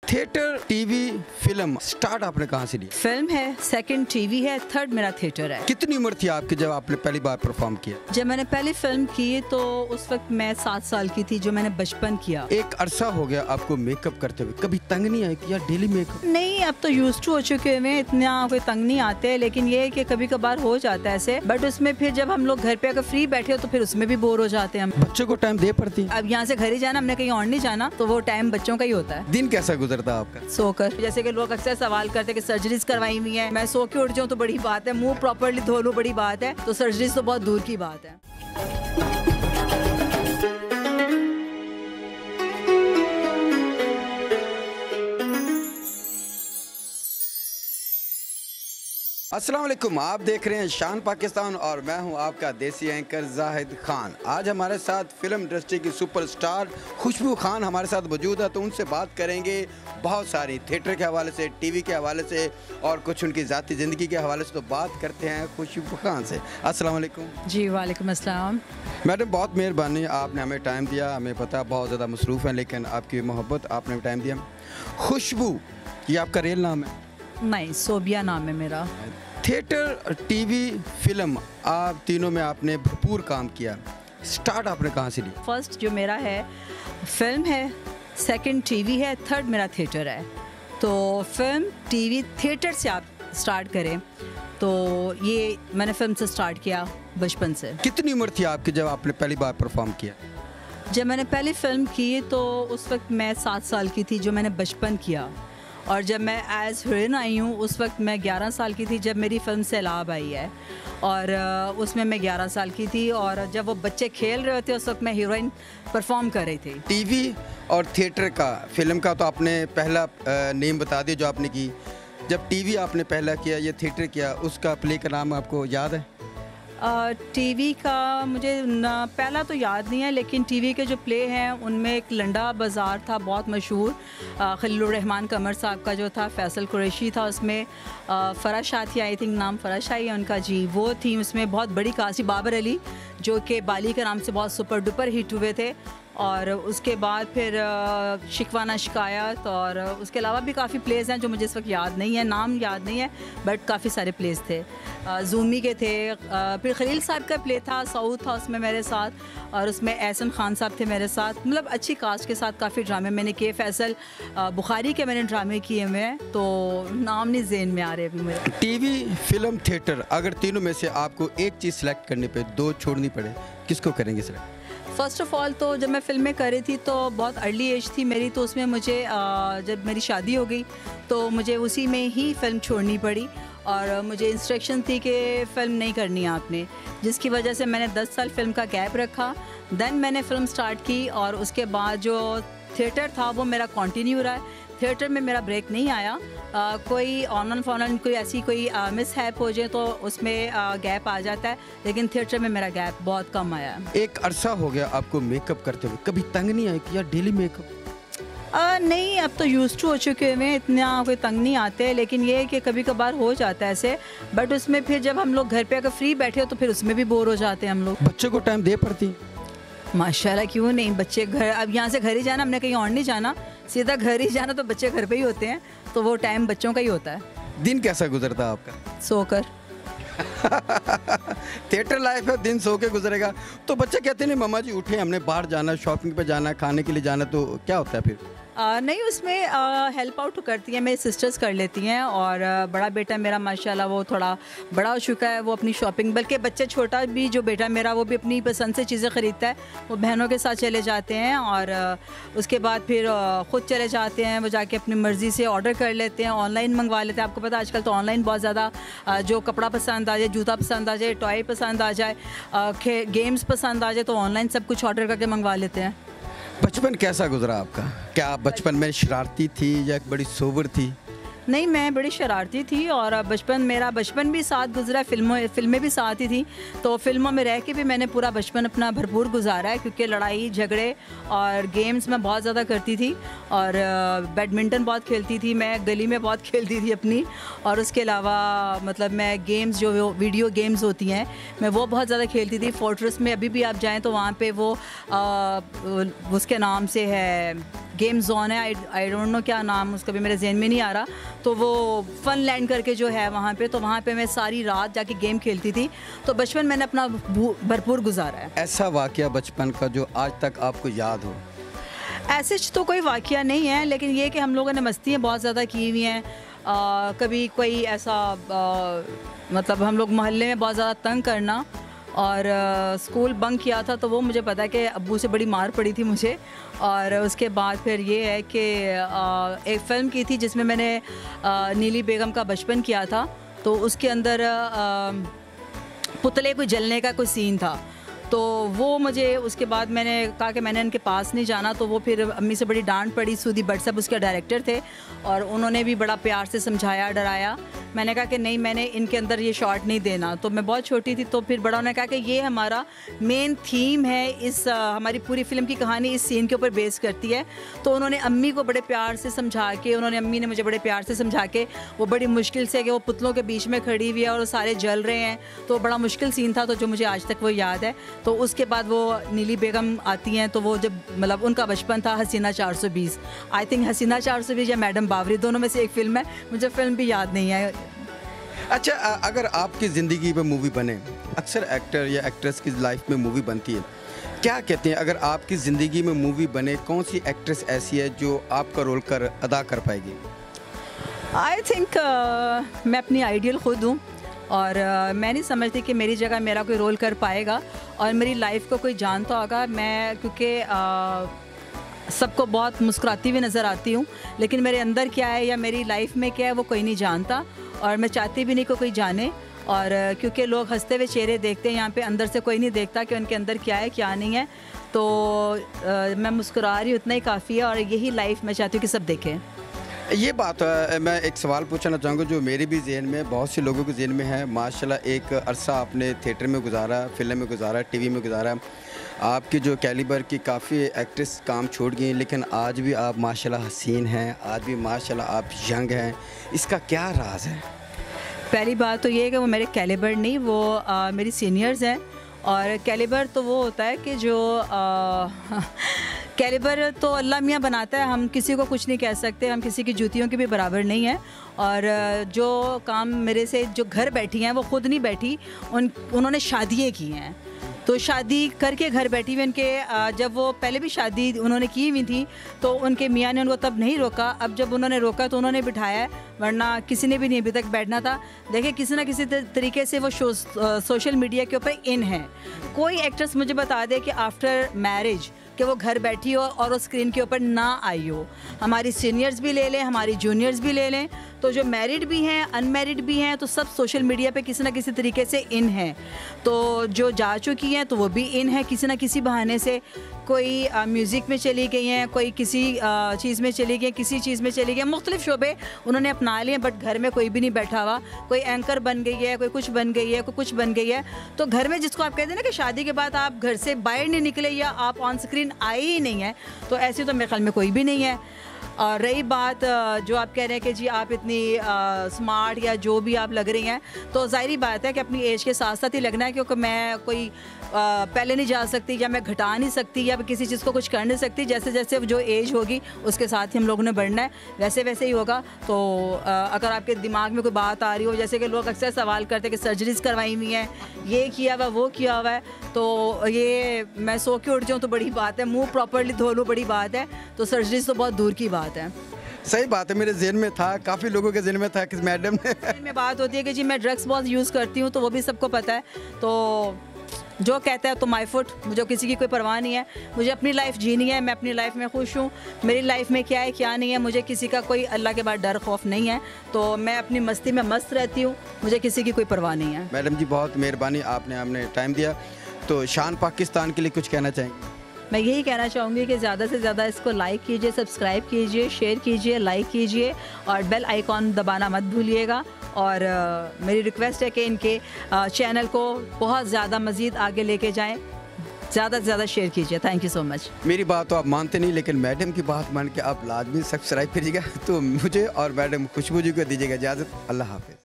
Theatre, TV, film start आपने कहाँ से लिया? फिल्म है, सेकंड टीवी है, थर्ड मेरा थिएटर है। कितनी उम्र थी आपकी जब आपने पहली बार परफॉर्म किया? जब मैंने पहली फिल्म की तो उस वक्त मैं 7 साल की थी, जो मैंने बचपन किया। एक अरसा हो गया आपको मेकअप करते हुए, कभी तंग नहीं आई कि यार डेली मेकअप? नहीं, अब तो यूज टू हो चुके हुए, इतना कोई तंग नहीं आते, लेकिन ये है कि कभी कभार हो जाता है ऐसे। बट उसमें फिर जब हम लोग घर पे अगर फ्री बैठे हो तो फिर उसमें भी बोर हो जाते हैं हम। बच्चों को टाइम दे पड़ती है? अब यहाँ से घर ही जाना, हमने कहीं और नहीं जाना, तो वो टाइम बच्चों का ही होता है। दिन कैसा गुजरता आपका? सोकर, जैसे कि लोग अक्सर सवाल करते हैं कि सर्जरीज करवाई हुई है, मैं सो के उठ जाऊँ तो बड़ी बात है, मुंह प्रॉपर्ली धो लूँ बड़ी बात है, तो सर्जरीज तो बहुत दूर की बात है। अस्सलाम वालेकुम, आप देख रहे हैं शान पाकिस्तान और मैं हूं आपका देसी एंकर जाहिद खान। आज हमारे साथ फिल्म इंडस्ट्री की सुपरस्टार खुशबू खान हमारे साथ मौजूद है, तो उनसे बात करेंगे बहुत सारी थिएटर के हवाले से, टीवी के हवाले से और कुछ उनकी ज़ाती ज़िंदगी के हवाले से। तो बात करते हैं खुशबू खान से। अस्सलाम वालेकुम। जी वालेकुम अस्सलाम। मैडम बहुत मेहरबानी, आपने हमें टाइम दिया। हमें पता बहुत ज़्यादा मसरूफ़ हैं, लेकिन आपकी मोहब्बत, आपने टाइम दिया। खुशबू, ये आपका रियल नाम है? नहीं, सोबिया नाम है मेरा। थिएटर, टीवी, फिल्म, आप तीनों में आपने भरपूर काम किया। स्टार्ट आपने कहाँ से लिया? फर्स्ट जो मेरा है फिल्म है, सेकंड टीवी है, थर्ड मेरा थिएटर है। तो फिल्म, टीवी, थिएटर से आप स्टार्ट करें तो ये मैंने फिल्म से स्टार्ट किया बचपन से। कितनी उम्र थी आपकी जब आपने पहली बार परफॉर्म किया? जब मैंने पहली फिल्म की तो उस वक्त मैं 7 साल की थी, जो मैंने बचपन किया। और जब मैं एज हीरोइन आई हूँ उस वक्त मैं 11 साल की थी, जब मेरी फिल्म सैलाब आई है, और उसमें मैं 11 साल की थी। और जब वो बच्चे खेल रहे थे उस वक्त मैं हीरोइन परफॉर्म कर रही थी। टीवी और थिएटर का, फिल्म का तो आपने पहला नेम बता दिया जो आपने की। जब टीवी आपने पहला किया या थिएटर किया, उसका प्ले का नाम आपको याद है? टीवी का मुझे पहला तो याद नहीं है, लेकिन टीवी के जो प्ले हैं उनमें एक लंडा बाज़ार था बहुत मशहूर, खलीलुर रहमान कमर साहब का जो था, फैसल कुरैशी था उसमें, फ़रा शाह थी, आई थिंक नाम फ़रा शाह है उनका जी, वो थी उसमें। बहुत बड़ी कास्ट, बाबर अली जो कि बाली के नाम से बहुत सुपर डुपर हिट हुए थे। और उसके बाद फिर शिकवाना शिकायत, और उसके अलावा भी काफ़ी प्लेस हैं जो मुझे इस वक्त याद नहीं है, नाम याद नहीं है, बट काफ़ी सारे प्लेस थे। जूमी के थे, फिर खलील साहब का प्ले था, सऊद था उसमें मेरे साथ, और उसमें एहसन खान साहब थे मेरे साथ। मतलब अच्छी कास्ट के साथ काफ़ी ड्रामे मैंने किए। फैसल बुखारी के मैंने ड्रामे किए हुए हैं, तो नाम नहीं ज़हन में आ रहे अभी मेरे। टीवी, फिल्म, थिएटर, अगर तीनों में से आपको एक चीज़ सेलेक्ट करने पे 2 छोड़नी पड़े, किसको करेंगे सेलेक्ट? फ़र्स्ट ऑफ़ ऑल तो जब मैं फ़िल्में कर रही थी तो बहुत अर्ली एज थी मेरी, तो उसमें मुझे जब मेरी शादी हो गई तो मुझे उसी में ही फ़िल्म छोड़नी पड़ी, और मुझे इंस्ट्रक्शन थी कि फ़िल्म नहीं करनी है आपने, जिसकी वजह से मैंने 10 साल फ़िल्म का गैप रखा। देन मैंने फ़िल्म स्टार्ट की, और उसके बाद जो थिएटर था वो मेरा कंटिन्यू रहा है। थिएटर में मेरा ब्रेक नहीं आया। कोई ऑनलाइन फॉनलाइन कोई ऐसी कोई मिस हैप हो जाए तो उसमें गैप आ जाता है, लेकिन थिएटर में मेरा गैप बहुत कम आया। एक अरसा हो गया आपको मेकअप करते हुए, कभी तंग नहीं आई कि यार डेली मेकअप? नहीं, अब तो यूज टू हो चुके हुए, इतना कोई तंग नहीं आते, लेकिन ये है कि कभी कभार हो जाता है ऐसे। बट उसमें फिर जब हम लोग घर पे अगर फ्री बैठे हो तो फिर उसमें भी बोर हो जाते हैं हम लोग। बच्चों को टाइम दे पड़ती? माशाल्लाह, क्यों नहीं। बच्चे घर, अब यहाँ से घर ही जाना, हमने कहीं और नहीं जाना, सीधा घर ही जाना, तो बच्चे घर पे ही होते हैं, तो वो टाइम बच्चों का ही होता है। दिन कैसा गुजरता आपका? सोकर। थिएटर लाइफ है, दिन सो के गुजरेगा। तो बच्चे कहते नहीं मम्मा जी उठे, हमने बाहर जाना, शॉपिंग पे जाना, खाने के लिए जाना, तो क्या होता है फिर? नहीं, उसमें हेल्प आउट करती हैं, मेरी सिस्टर्स कर लेती हैं, और बड़ा बेटा मेरा माशाल्लाह वो थोड़ा बड़ा हो चुका है, वो अपनी शॉपिंग, बल्कि बच्चे छोटा भी जो बेटा मेरा वो भी अपनी पसंद से चीज़ें ख़रीदता है, वो बहनों के साथ चले जाते हैं, और उसके बाद फिर ख़ुद चले जाते हैं, वो जाके अपनी मर्ज़ी से ऑर्डर कर लेते हैं, ऑनलाइन मंगवा लेते हैं। आपको पता है आजकल तो ऑनलाइन बहुत ज़्यादा जो कपड़ा पसंद आ जाए, जूता पसंद आ जाए, टॉय पसंद आ जाए, गेम्स पसंद आ जाए, तो ऑनलाइन सब कुछ ऑर्डर करके मंगवा लेते हैं। बचपन कैसा गुजरा आपका? क्या आप बचपन में शरारती थी या बड़ी सोबर थी? नहीं, मैं बड़ी शरारती थी, और मेरा बचपन भी साथ गुजरा, फिल्में भी साथ ही थी, तो फिल्मों में रह के भी मैंने पूरा बचपन अपना भरपूर गुजारा है, क्योंकि लड़ाई झगड़े और गेम्स मैं बहुत ज़्यादा करती थी, और बैडमिंटन बहुत खेलती थी, मैं गली में बहुत खेलती थी अपनी, और उसके अलावा मतलब मैं गेम्स जो वीडियो गेम्स होती हैं मैं वो बहुत ज़्यादा खेलती थी। फोर्ट्रेस में अभी भी आप जाएँ तो वहाँ पर वो उसके नाम से है गेम जोन है, आई डोंट नो क्या नाम उसका भी मेरे जहन में नहीं आ रहा, तो वो फन लैंड करके जो है वहाँ पे, तो वहाँ पे मैं सारी रात जाके गेम खेलती थी। तो बचपन मैंने अपना भरपूर गुजारा है। ऐसा वाक़या बचपन का जो आज तक आपको याद हो? ऐसे तो कोई वाक़या नहीं है, लेकिन ये कि हम लोगों ने मस्तियाँ बहुत ज़्यादा की हुई हैं। कभी कोई ऐसा मतलब हम लोग मोहल्ले में बहुत ज़्यादा तंग करना, और स्कूल बंक किया था, तो वो मुझे पता है कि अब्बू से बड़ी मार पड़ी थी मुझे। और उसके बाद फिर ये है कि एक फ़िल्म की थी जिसमें मैंने नीली बेगम का बचपन किया था, तो उसके अंदर पुतले को जलने का कोई सीन था। तो वो मुझे उसके बाद मैंने कहा कि मैंने इनके पास नहीं जाना, तो वो फिर अम्मी से बड़ी डांट पड़ी। सूदी भट्ट साहब उसके डायरेक्टर थे और उन्होंने भी बड़ा प्यार से समझाया, डराया। मैंने कहा कि नहीं, मैंने इनके अंदर ये शॉट नहीं देना। तो मैं बहुत छोटी थी, तो फिर बड़ा उन्होंने कहा कि ये हमारा मेन थीम है, इस हमारी पूरी फिल्म की कहानी इस सीन के ऊपर बेस करती है। तो उन्होंने अम्मी को बड़े प्यार से समझा के, अम्मी ने मुझे बड़े प्यार से समझा के, वो बड़ी मुश्किल से कि वो पुतलों के बीच में खड़ी हुई है और वो सारे जल रहे हैं, तो बड़ा मुश्किल सीन था, तो जो मुझे आज तक वो याद है। तो उसके बाद वो नीली बेगम आती हैं, तो वो जब मतलब उनका बचपन था हसीना 420, आई थिंक हसीना 420 या मैडम बावरी, दोनों में से एक फ़िल्म है, मुझे फ़िल्म भी याद नहीं है। अच्छा, अगर आपकी ज़िंदगी में मूवी बने, अक्सर एक्टर या एक्ट्रेस की लाइफ में मूवी बनती है, क्या कहते हैं अगर आपकी ज़िंदगी में मूवी बने, कौन सी एक्ट्रेस ऐसी है जो आपका रोल अदा कर पाएगी? आई थिंक मैं अपनी आइडियल खुद हूँ, और मैं नहीं समझती कि मेरी जगह मेरा कोई रोल कर पाएगा और मेरी लाइफ को कोई जानता होगा। मैं क्योंकि सबको बहुत मुस्कुराती हुई नज़र आती हूँ, लेकिन मेरे अंदर क्या है या मेरी लाइफ में क्या है वो कोई नहीं जानता, और मैं चाहती भी नहीं कि कोई जाने। और क्योंकि लोग हंसते हुए चेहरे देखते हैं, यहाँ पे अंदर से कोई नहीं देखता कि उनके अंदर क्या है क्या नहीं है। तो मैं मुस्कुरा रही हूँ, उतना ही काफ़ी है, और यही लाइफ मैं चाहती हूँ कि सब देखें। ये बात मैं एक सवाल पूछना चाहूँगा जो मेरे भी ज़हन में, बहुत से लोगों के ज़हन में है। माशाल्लाह एक अरसा आपने थिएटर में गुजारा, फिल्म में गुजारा, टीवी में गुजारा। आपकी जो कैलिबर की काफ़ी एक्ट्रेस काम छोड़ गई, लेकिन आज भी आप माशाल्लाह हसीन हैं, आज भी माशाल्लाह आप यंग हैं। इसका क्या राज है? पहली बात तो ये है कि वो मेरे कैलिबर नहीं, वो मेरी सीनियर्स हैं। और कैलिबर तो वो होता है कि जो कैलिबर तो अल्लाह मियाँ बनाता है, हम किसी को कुछ नहीं कह सकते, हम किसी की जूतियों के भी बराबर नहीं है। और जो काम मेरे से जो घर बैठी हैं वो खुद नहीं बैठी, उन्होंने शादियाँ की हैं, तो शादी करके घर बैठी हुई। उनके जब वो पहले भी शादी उन्होंने की हुई थी, तो उनके मियाँ ने उनको तब नहीं रोका। अब जब उन्होंने रोका तो उन्होंने बिठाया है, वरना किसी ने भी नहीं अभी तक बैठना था। देखिए, किसी ना किसी तरीके से वो सोशल मीडिया के ऊपर इन है। कोई एक्ट्रेस मुझे बता दे कि आफ्टर मैरिज कि वो घर बैठी हो और वो स्क्रीन के ऊपर ना आई हो। हमारी सीनियर्स भी ले लें, हमारी जूनियर्स भी ले लें, तो जो मैरिड भी हैं, अनमैरिड भी हैं, तो सब सोशल मीडिया पे किसी ना किसी तरीके से इन हैं। तो जो जा चुकी हैं तो वो भी इन है किसी ना किसी बहाने से। कोई म्यूज़िक में चली गई हैं, कोई किसी चीज़ में चली गई, किसी चीज़ में चली गई, मुख्तलिफ शोबे उन्होंने अपना लिए, बट घर में कोई भी नहीं बैठा हुआ। कोई एंकर बन गई है, कोई कुछ बन गई है, कोई कुछ बन गई है। तो घर में जिसको आप कहते हैं ना कि शादी के बाद आप घर से बाहर नहीं निकले या आप ऑन स्क्रीन आए ही नहीं है, तो ऐसी तो मेरे ख्याल में कोई भी नहीं है। और रही बात जो आप कह रहे हैं कि जी आप इतनी स्मार्ट या जो भी आप लग रही हैं, तो ज़ाहिरी बात है कि अपनी एज के साथ साथ ही लगना है, क्योंकि मैं कोई पहले नहीं जा सकती या मैं घटा नहीं सकती या किसी चीज़ को कुछ कर नहीं सकती। जैसे जैसे जो एज होगी उसके साथ ही हम लोगों ने बढ़ना है, वैसे वैसे ही होगा। तो अगर आपके दिमाग में कोई बात आ रही हो, जैसे कि लोग अक्सर सवाल करते हैं कि सर्जरीज करवाई हुई हैं, ये किया हुआ वो किया हुआ है, तो ये मैं सो के उठ जाऊँ तो बड़ी बात है, मुँह प्रॉपरली धो लूँ बड़ी बात है, तो सर्जरीज तो बहुत दूर की बात है। सही बात है, मेरे ज़हन में था, काफ़ी लोगों के ज़हन में था कि मैडम में बात होती है कि जी मैं ड्रग्स बहुत यूज़ करती हूँ, तो वो भी सबको पता है। तो जो कहता है तो माय फुट, मुझे किसी की कोई परवाह नहीं है। मुझे अपनी लाइफ जीनी है, मैं अपनी लाइफ में खुश हूँ। मेरी लाइफ में क्या है क्या नहीं है, मुझे किसी का कोई अल्लाह के बाद डर खौफ नहीं है। तो मैं अपनी मस्ती में मस्त रहती हूँ, मुझे किसी की कोई परवाह नहीं है। मैडम जी बहुत मेहरबानी, आपने हमने टाइम दिया। तो शान पाकिस्तान के लिए कुछ कहना चाहेंगे? मैं यही कहना चाहूँगी कि ज़्यादा से ज़्यादा इसको लाइक कीजिए, सब्सक्राइब कीजिए, शेयर कीजिए, लाइक कीजिए और बेल आइकॉन दबाना मत भूलिएगा। और मेरी रिक्वेस्ट है कि इनके चैनल को बहुत ज़्यादा मज़ीद आगे लेके जाएं, ज़्यादा से ज़्यादा शेयर कीजिए। Thank you so much. मेरी बात तो आप मानते नहीं, लेकिन मैडम की बात मान के आप लाजमी सब्सक्राइब कीजिएगा। तो मुझे और मैडम खुशबू जी को दीजिएगा इजाज़त। अल्लाह हाफ़िज़।